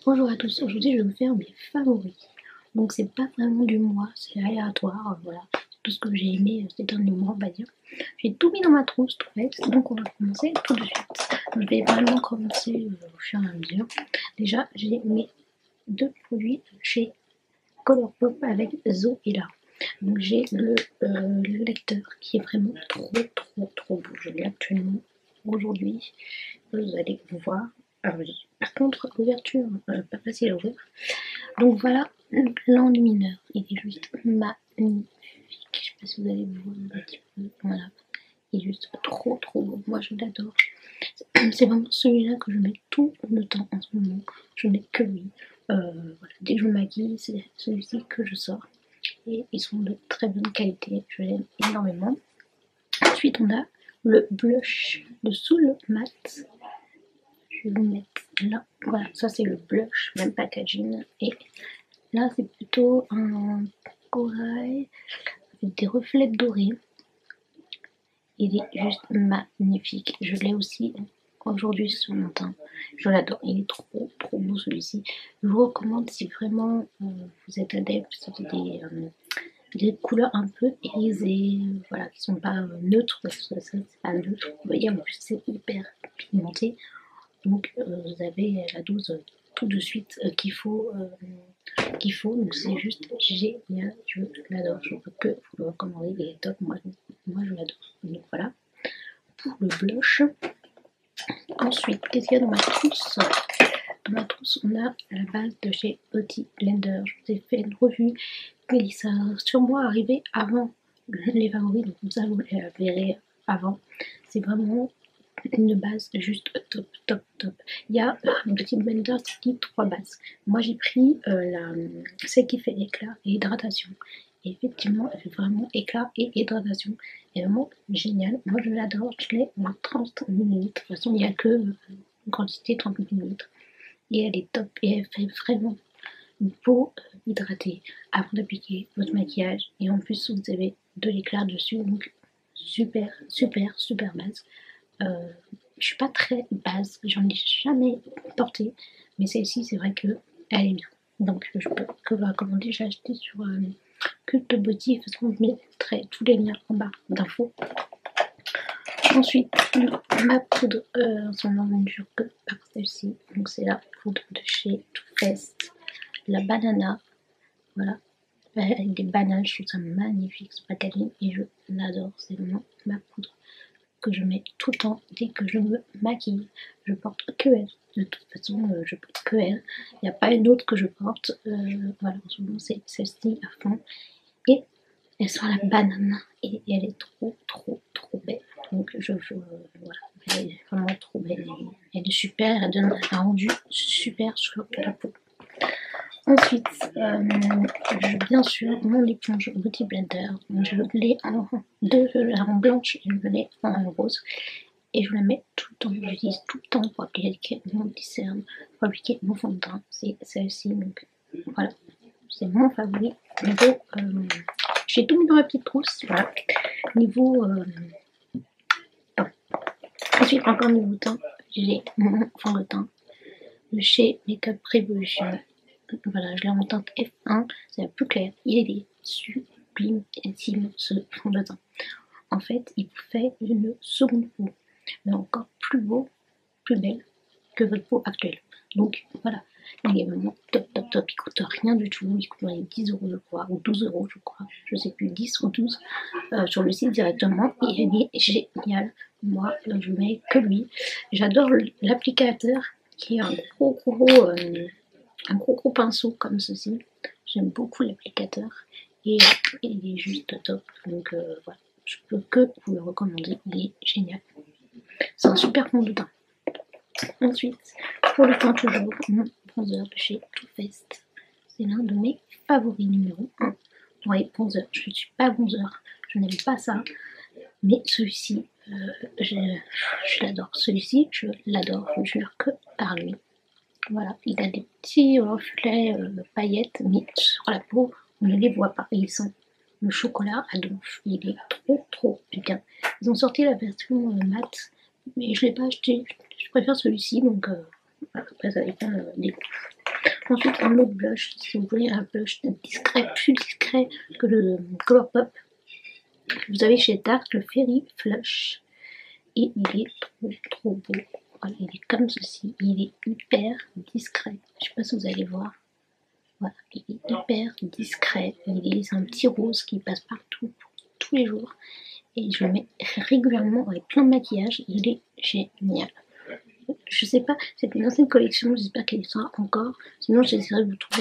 Bonjour à tous, aujourd'hui je vais vous faire mes favoris. Donc c'est pas vraiment du mois, c'est aléatoire, voilà. Tout ce que j'ai aimé ces derniers mois, on va dire. J'ai tout mis dans ma trousse, tout fait, donc on va commencer tout de suite. Je vais vraiment commencer au fur et à mesure. Déjà, j'ai mes deux produits chez Colourpop avec Zoella. Donc j'ai le lecteur qui est vraiment trop beau. Je l'ai actuellement aujourd'hui. Vous allez voir. Alors, par contre, l'ouverture, pas facile à ouvrir. Donc voilà l'enlumineur. Il est juste magnifique. Je sais pas si vous allez voir un petit peu. Voilà. Il est juste trop beau. Moi je l'adore. C'est vraiment celui-là que je mets tout le temps en ce moment. Je n'ai que lui. Voilà. Dès que je me maquille, c'est celui-ci que je sors. Et ils sont de très bonne qualité. Je l'aime énormément. Ensuite, on a le blush de Soul Matte. Je vais vous mettre là. Voilà, ça c'est le blush, même packaging. Et là, c'est plutôt un corail avec des reflets dorés. Il est juste magnifique. Je l'ai aussi aujourd'hui sur mon teint. Je l'adore. Il est trop beau celui-ci. Je vous recommande si vraiment vous êtes adepte des couleurs un peu irisées, voilà, qui sont pas neutres, parce que ça c'est pas neutre. Vous voyez, en plus c'est hyper pigmenté. Donc vous avez la dose tout de suite qu'il faut. Donc c'est juste génial, je l'adore, je peux que vous le recommander, il est top, moi je l'adore. Donc voilà, pour le blush. Ensuite, qu'est-ce qu'il y a dans ma trousse? Dans ma trousse, on a la base de chez Beauty Blender. Je vous ai fait une revue, mais ça a sûrement arrivé avant les favoris, donc vous la verrez avant. C'est vraiment une base juste top. Il y a Beauty Blender qui dit 3 bases. Moi j'ai pris celle qui fait éclat et hydratation. Et effectivement, elle fait vraiment éclat et hydratation. Elle est vraiment géniale. Moi je l'adore. Je l'ai en 30 ml. De toute façon, il n'y a que une quantité 30 ml. Et elle est top. Et elle fait vraiment une peau hydratée avant d'appliquer votre maquillage. Et en plus, vous avez de l'éclat dessus. Donc super base. Je suis pas très base, j'en ai jamais porté, mais celle-ci c'est vrai que elle est bien. Donc je peux que vous recommander. J'ai acheté sur Cult Beauty. De toute façon je mettrai tous les liens en barre d'infos. Ensuite ma poudre, en ce moment je ne jure que par celle-ci. Donc c'est la poudre de chez Too Faced, la banana. Voilà, avec des bananes, je trouve ça magnifique ce packaging et je l'adore. C'est vraiment ma poudre que je mets tout le temps dès que je me maquille. Je porte que elle. De toute façon, je porte que elle. Il n'y a pas une autre que je porte. Voilà, en ce moment, c'est celle-ci à fond. Et elle sent la banane. Et elle est trop belle. Donc, voilà, elle est vraiment trop belle. Elle est super. Elle donne un rendu super sur la peau. Ensuite, bien sûr, mon éponge Beauty Blender. Je l'ai en blanche et je l'ai en rose. Et je la mets tout le temps. J'utilise tout le temps pour appliquer mon glycerne, pour appliquer mon fond de teint. C'est celle-ci. Donc voilà, c'est mon favori. Niveau, j'ai tout mis dans ma petite trousse. Voilà. Niveau teint. Ensuite, encore niveau teint, j'ai mon fond de teint de chez Makeup Revolution. Voilà, je l'ai en teinte F1, c'est la plus claire. Il est sublimissime ce fond de teint. En fait, il vous fait une seconde peau, mais encore plus beau, plus belle que votre peau actuelle. Donc voilà, il est vraiment top. Il coûte rien du tout. Il coûte 10 € je crois, ou 12 € je crois, je sais plus, 10 ou 12 sur le site directement. Il est génial. Moi, je mets que lui. J'adore l'applicateur qui est un gros pinceau comme ceci. J'aime beaucoup l'applicateur et il est juste top. Donc voilà, je peux que vous le recommander. Il est génial. C'est un super fond de teint. Ensuite, pour le teint toujours, mon bronzer de chez Too Faced. C'est l'un de mes favoris numéro 1. Ouais, bronzer. Je ne suis pas bronzer. Je n'aime pas ça. Mais celui-ci, je l'adore. Celui-ci, je l'adore. Je jure que par lui. Voilà, il a des petits reflets paillettes, mais sur la peau, on ne les voit pas. Ils sont le chocolat à donf. Il est trop bien. Ils ont sorti la version mat, mais je ne l'ai pas acheté. Je préfère celui-ci, donc voilà, après ça dépend des goûts. Ensuite, un autre blush, si vous voulez un blush discret, plus discret que le Colourpop. Vous avez chez Tarte le Fairy Flush. Et il est trop beau. Voilà, il est comme ceci. Il est hyper discret. Je sais pas si vous allez voir. Voilà, il est hyper discret. C'est un petit rose qui passe partout tous les jours. Et je le mets régulièrement avec plein de maquillage. Il est génial. Je sais pas, c'est une ancienne collection, j'espère qu'elle sera encore. Sinon, j'essaierai de vous trouver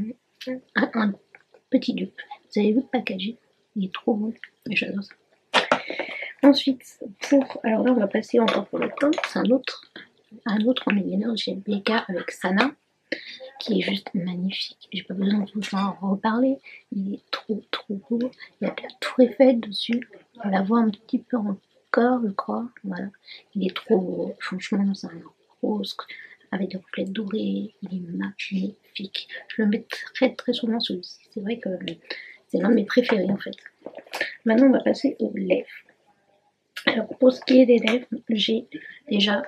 un petit dupe. Vous avez vu le packaging? Il est trop beau. J'adore ça. Ensuite, alors là, on va passer encore pour le teint. C'est un autre en eyeliner chez BK avec Sana, qui est juste magnifique. J'ai pas besoin de vous en reparler. Il est trop beau. Il y a de la tour Eiffel dessus. On la voit un petit peu encore, je crois. Voilà. Il est trop beau. Franchement, c'est un rose avec des reflets dorés. Il est magnifique. Je le mets très souvent celui-ci. C'est vrai que c'est l'un de mes préférés en fait. Maintenant, on va passer aux lèvres. Alors pour ce qui est des lèvres, j'ai déjà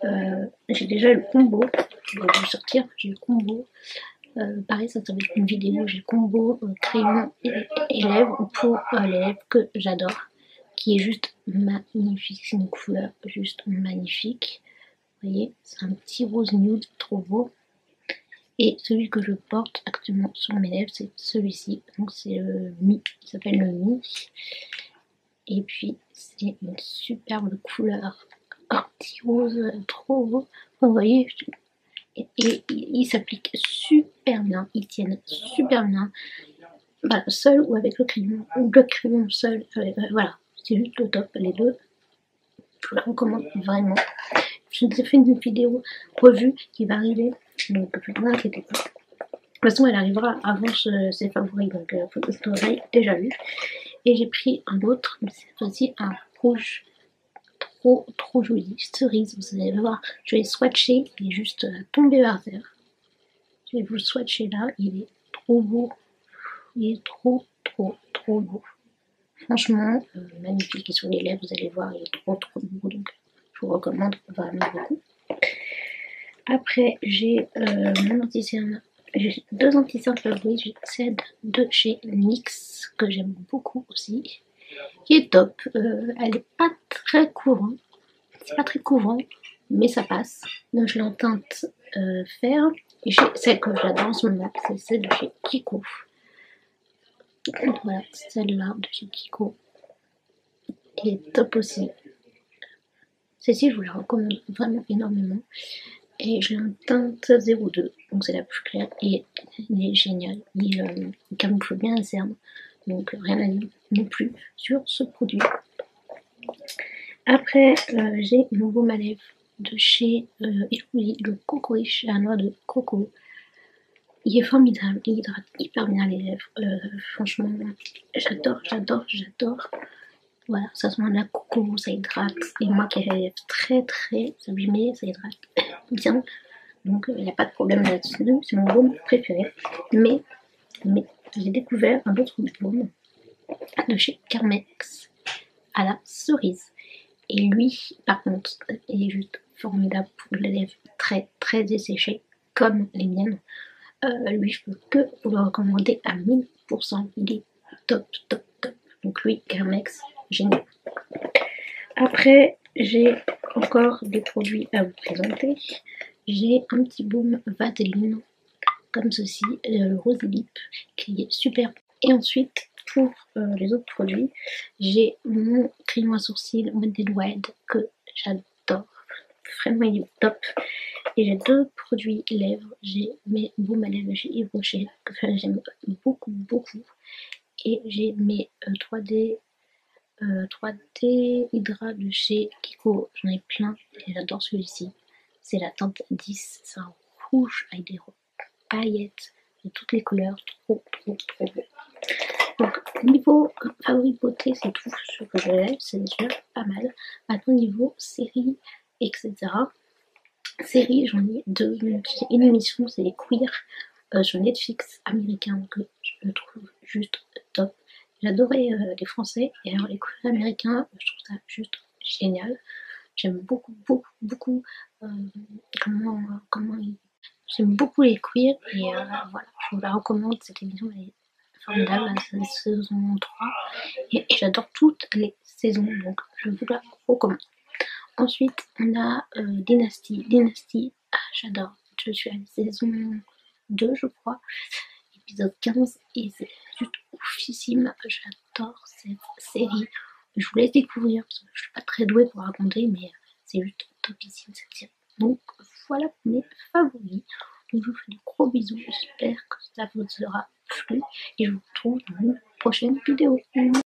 le combo. Je vais vous sortir. J'ai le combo. Pareil, ça va être une vidéo. J'ai le combo crayon et lèvres pour les lèvres que j'adore, qui est juste magnifique. C'est une couleur juste magnifique. Vous voyez, c'est un petit rose nude, trop beau. Et celui que je porte actuellement sur mes lèvres, c'est celui-ci. Donc c'est le Mi. Il s'appelle le Mi. Et puis c'est une superbe couleur, un petit rose trop beau. Vous voyez, et il s'applique super bien, ils tiennent super bien, bah, seul ou avec le crayon seul, voilà, c'est juste le top, les deux, je vous la recommande vraiment. Je vous ai fait une vidéo revue qui va arriver, donc ne vous inquiétez pas. De toute façon, elle arrivera avant ses favoris, donc vous l'aurez déjà vu. Et j'ai pris un autre, mais cette fois-ci un rouge trop joli, cerise, vous allez voir. Je vais swatcher, il est juste tombé par terre. Je vais vous le swatcher là, il est trop beau. Il est trop beau. Franchement, magnifique. Et sur les lèvres, vous allez voir, il est trop beau. Donc, je vous recommande vraiment beaucoup. Après, j'ai mon anti-cerne. J'ai deux anti-cernes favoris. J'ai celle de chez NYX, que j'aime beaucoup aussi, qui est top. Elle est pas très courante. C'est pas très courant, mais ça passe. Donc, je l'ai en teinte fer. Et celle que j'adore en ce moment, c'est celle de chez Kiko. Voilà, celle-là de chez Kiko. Elle est top aussi. Celle-ci, je vous la recommande vraiment énormément. Et je l'ai en teinte 02, donc c'est la plus claire. Et il est génial. Il camoufle bien la cerne. Donc rien à dire non plus sur ce produit. Après, j'ai mon baume à lèvres de chez Elouli, le Coco Riche à noix de coco. Il est formidable, il hydrate hyper bien les lèvres. Franchement, j'adore. Voilà, ça sent la coco, ça hydrate. Et moi qui ai les lèvres très abîmées, ça hydrate bien. Donc il n'y a pas de problème là-dessus. C'est mon baume préféré. Mais j'ai découvert un autre baume de chez Carmex à la cerise. Et lui, par contre, il est juste formidable pour les lèvres très desséchées, comme les miennes. Lui, je peux que vous le recommander à 1000%. Il est top. Donc lui, Carmex, génial. Après, j'ai encore des produits à vous présenter. J'ai un petit baume Vaseline, comme ceci, le Rosy Lip, qui est super. Et ensuite, pour les autres produits, j'ai mon crayon à sourcils Wet n Wild que j'adore. Vraiment, il est top. Et j'ai deux produits lèvres. J'ai mes baumes à lèvres chez Yves Rocher, que j'aime beaucoup. Et j'ai mes 3D Hydra de chez Kiko. J'en ai plein et j'adore celui-ci. C'est la teinte 10. C'est un rouge avec des paillettes de toutes les couleurs. Trop beau. Donc, niveau favori beauté, c'est tout ce que je lève. C'est déjà pas mal. Maintenant, niveau série, etc. Série, j'en ai deux. J'ai une émission, c'est les Queer sur Netflix américain que je le trouve juste top. J'adorais les Français et alors les Queer américains, je trouve ça juste génial. J'aime beaucoup comment j'aime beaucoup les queers et voilà, je vous la recommande, cette émission elle est formidable, la saison 3 et j'adore toutes les saisons, donc je vous la recommande. Ensuite on a Dynasty, j'adore, je suis à la saison 2 je crois, épisode 15 et c'est juste oufissime, j'adore cette série. Je vous laisse découvrir parce que je suis pas très douée pour raconter, mais c'est juste topissime cette série. Donc voilà pour mes favoris. Donc je vous fais de gros bisous, j'espère que ça vous aura plu et je vous retrouve dans une prochaine vidéo.